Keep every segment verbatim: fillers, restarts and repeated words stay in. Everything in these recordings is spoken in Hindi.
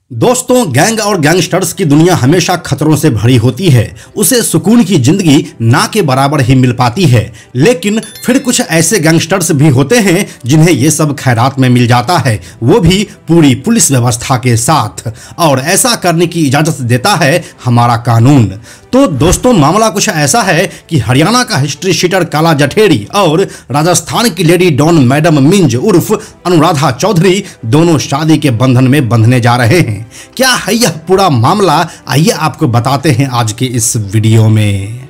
दोस्तों, गैंग और गैंगस्टर्स की दुनिया हमेशा खतरों से भरी होती है। उसे सुकून की जिंदगी ना के बराबर ही मिल पाती है। लेकिन फिर कुछ ऐसे गैंगस्टर्स भी होते हैं जिन्हें ये सब खैरात में मिल जाता है, वो भी पूरी पुलिस व्यवस्था के साथ। और ऐसा करने की इजाजत देता है हमारा कानून। तो दोस्तों, मामला कुछ ऐसा है कि हरियाणा का हिस्ट्री शीटर काला जठेरी और राजस्थान की लेडी डॉन मैडम मिंज उर्फ अनुराधा चौधरी दोनों शादी के बंधन में बंधने जा रहे हैं। क्या है यह पूरा मामला? आइए आपको बताते हैं आज के इस वीडियो में।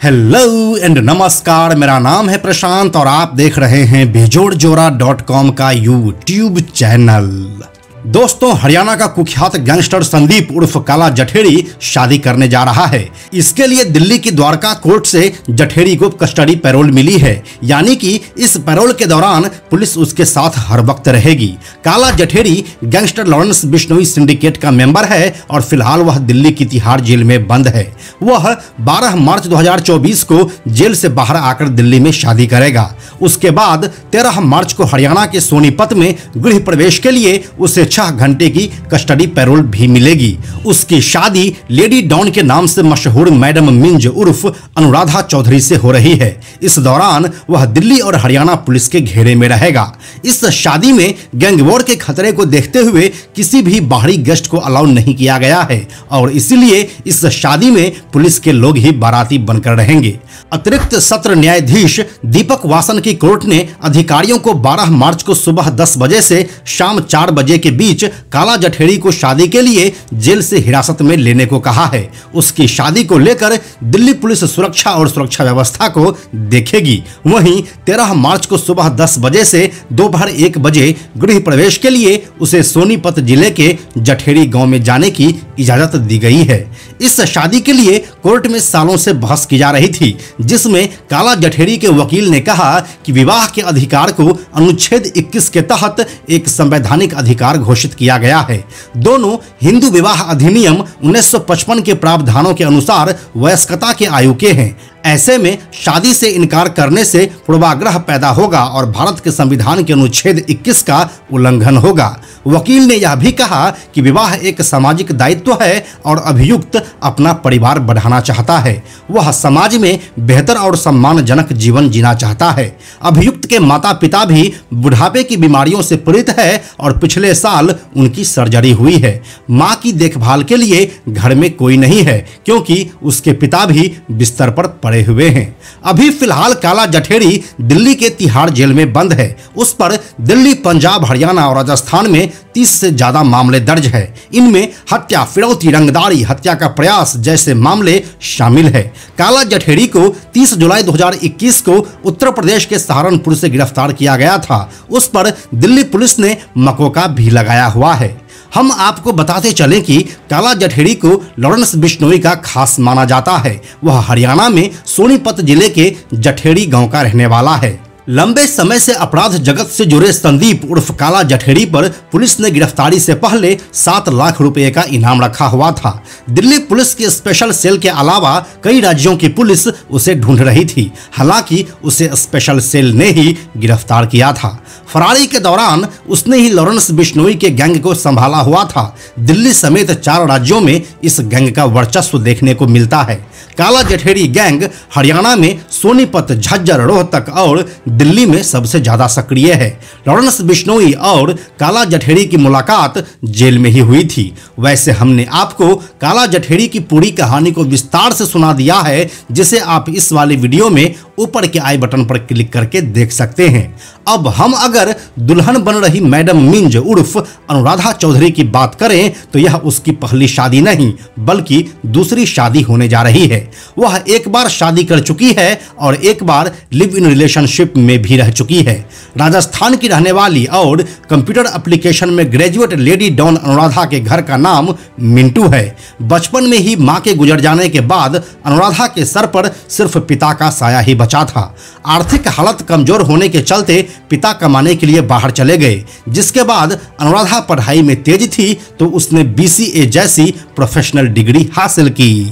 हेलो एंड नमस्कार, मेरा नाम है प्रशांत और आप देख रहे हैं बेजोड़ जोरा डॉट कॉम का यूट्यूब चैनल। दोस्तों, हरियाणा का कुख्यात गैंगस्टर संदीप उर्फ काला जठेरी शादी करने जा रहा है। इसके लिए दिल्ली की द्वारका कोर्ट से जठेरी को कस्टडी पैरोल मिली है, यानी कि इस पैरोल के दौरान पुलिस उसके साथ हर वक्त रहेगी। Kala Jathedi gangster Lawrence Bishnoi syndicate का मेंबर है और फिलहाल वह दिल्ली की तिहाड़ जेल में बंद है। वह बारह मार्च दो हज़ार चौबीस को जेल से बाहर आकर दिल्ली में शादी करेगा। उसके बाद तेरह मार्च को हरियाणा के सोनीपत में गृह प्रवेश के लिए उसे छह घंटे की कस्टडी पैरोल भी मिलेगी। उसकी शादी लेडी डॉन के नाम से मशहूर मैडम मिंज उर्फ अनुराधा चौधरी से हो रही है। इस दौरान वह दिल्ली और हरियाणा पुलिस के घेरे में रहेगा। इस शादी में गैंगवॉर के खतरे को देखते हुए किसी भी बाहरी गेस्ट को अलाउ नहीं किया गया है और इसीलिए इस शादी में पुलिस के लोग ही बाराती बनकर रहेंगे। अतिरिक्त सत्र न्यायाधीश दीपक वासन की कोर्ट ने अधिकारियों को बारह मार्च को सुबह दस बजे से शाम चार बजे के बीच काला जठेरी को शादी के लिए जेल से हिरासत में लेने को कहा है। उसकी शादी को लेकर दिल्ली पुलिस सुरक्षा और सुरक्षा व्यवस्था को देखेगी। वहीं तेरह मार्च को सुबह दस बजे से दोपहर एक बजे गृह प्रवेश के लिए उसे सोनीपत जिले के जठेरी गांव में जाने की इजाजत दी गई है। इस शादी के लिए कोर्ट में सालों से बहस की जा रही थी, जिसमें काला जठेरी के वकील ने कहा कि विवाह के अधिकार को अनुच्छेद इक्कीस के तहत एक संवैधानिक अधिकार घोषित किया गया है। दोनों हिंदू विवाह अधिनियम उन्नीस सौ पचपन के प्रावधानों के अनुसार वयस्कता के आयु के हैं। ऐसे में शादी से इनकार करने से पूर्वाग्रह पैदा होगा और भारत के संविधान के अनुच्छेद इक्कीस का उल्लंघन होगा। वकील ने यह भी कहा कि विवाह एक सामाजिक दायित्व है और अभियुक्त अपना परिवार बढ़ाना चाहता है। वह समाज में बेहतर और सम्मानजनक जीवन जीना चाहता है। अभियुक्त के माता पिता भी बुढ़ापे की बीमारियों से पीड़ित है और पिछले साल उनकी सर्जरी हुई है। मां की देखभाल के लिए घर में कोई नहीं है क्योंकि उसके पिता भी बिस्तर पर पड़े हुए हैं। अभी फिलहाल काला जठेरी दिल्ली के तिहाड़ जेल में बंद है। उस पर दिल्ली, पंजाब, हरियाणा और राजस्थान में तीस से ज्यादा मामले दर्ज है। इनमें हत्या, फिरौती, रंगदारी, हत्या का प्रयास जैसे मामले शामिल है। काला जठेरी को तीस जुलाई दो हज़ार इक्कीस को उत्तर प्रदेश के सहारनपुर से गिरफ्तार किया गया था। उस पर दिल्ली पुलिस ने मकोका भी लगाया हुआ है। हम आपको बताते चलें कि काला जठेरी को लॉरेंस बिश्नोई का खास माना जाता है। वह हरियाणा में सोनीपत जिले के जठेरी गांव का रहने वाला है। लंबे समय से अपराध जगत से जुड़े संदीप उर्फ काला जठेरी पर पुलिस ने गिरफ्तारी से पहले सात लाख रुपए का इनाम रखा हुआ था। दिल्ली पुलिस के स्पेशल सेल के अलावा कई राज्यों की पुलिस उसे ढूंढ रही थी। हालांकि उसे स्पेशल सेल ने ही गिरफ्तार किया था। फरारी के दौरान उसने ही लॉरेंस बिश्नोई के गैंग को संभाला हुआ था। दिल्ली समेत चार राज्यों में इस गैंग का वर्चस्व देखने को मिलता है। काला जठेरी गैंग हरियाणा में सोनीपत, झज्जर, रोहतक और दिल्ली में सबसे ज्यादा सक्रिय है। लॉरेंस बिश्नोई और काला जठेरी की मुलाकात जेल में ही हुई थी। वैसे हमने आपको काला जठेरी की पूरी कहानी को विस्तार से सुना दिया है, जिसे आप इस वाले वीडियो में ऊपर के आई बटन पर क्लिक करके देख सकते हैं। अब हम अगर दुल्हन बन रही मैडम मिंज उर्फ अनुराधा चौधरी की बात करें तो यह उसकी पहली शादी नहीं बल्कि दूसरी शादी होने जा रही है। वह एक बार शादी कर चुकी है और एक बार लिव इन रिलेशनशिप में भी रह चुकी है। राजस्थान की रहने वाली और कंप्यूटर एप्लीकेशन में ग्रेजुएट लेडी डॉन अनुराधा के घर का नाम मिंटू है। बचपन में ही मां के गुजर जाने के बाद अनुराधा के सर पर सिर्फ पिता का साया ही बचा था। आर्थिक हालत कमजोर होने के चलते पिता कमाने के लिए बाहर चले गए। जिसके बाद अनुराधा पढ़ाई में तेज थी तो उसने बी सी ए जैसी प्रोफेशनल डिग्री हासिल की।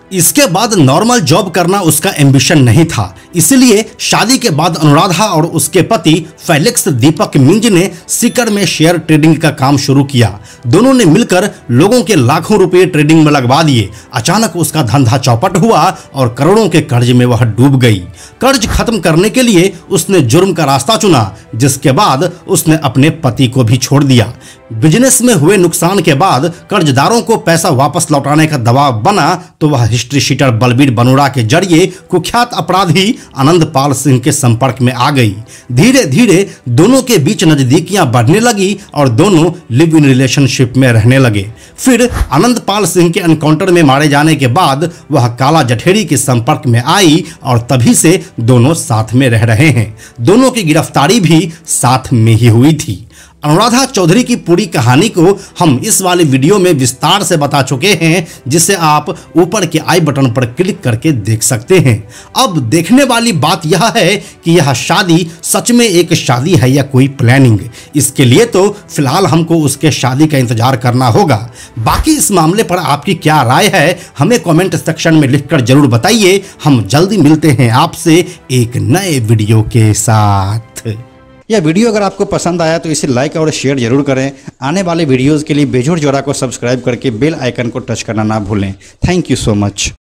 इसके बाद नॉर्मल जॉब करना उसका एम्बिशन नहीं था, इसलिए शादी के बाद अनुराधा और उसके पति फेलिक्स दीपक मिंज ने सीकर में शेयर ट्रेडिंग का काम शुरू किया। दोनों ने मिलकर लोगों के लाखों रुपए ट्रेडिंग में लगवा दिए। अचानक उसका धंधा चौपट हुआ और करोड़ों के कर्ज में वह डूब गई। कर्ज खत्म करने के लिए उसने जुर्म का रास्ता चुना, जिसके बाद उसने अपने पति को भी छोड़ दिया। बिजनेस में हुए नुकसान के बाद कर्जदारों को पैसा वापस लौटाने का दबाव बना तो वह हिस्ट्री शीटर बलबीर बनोड़ा के जरिए कुख्यात अपराधी आनंद पाल सिंह के संपर्क में आ गई। धीरे धीरे दोनों के बीच नजदीकियां बढ़ने लगी और दोनों लिव इन रिलेशनशिप में रहने लगे। फिर आनंद पाल सिंह के एनकाउंटर में मारे जाने के बाद वह काला जठेरी के संपर्क में आई और तभी से दोनों साथ में रह रहे हैं। दोनों की गिरफ्तारी भी साथ में ही हुई थी। अनुराधा चौधरी की पूरी कहानी को हम इस वाले वीडियो में विस्तार से बता चुके हैं, जिसे आप ऊपर के आई बटन पर क्लिक करके देख सकते हैं। अब देखने वाली बात यह है कि यह शादी सच में एक शादी है या कोई प्लानिंग। इसके लिए तो फिलहाल हमको उसके शादी का इंतजार करना होगा। बाकी इस मामले पर आपकी क्या राय है हमें कमेंट सेक्शन में लिखकर जरूर बताइए। हम जल्दी मिलते हैं आपसे एक नए वीडियो के साथ। यह वीडियो अगर आपको पसंद आया तो इसे लाइक और शेयर जरूर करें। आने वाले वीडियोस के लिए बेजोड़ जोड़ा को सब्सक्राइब करके बेल आइकन को टच करना ना भूलें। Thank you so much.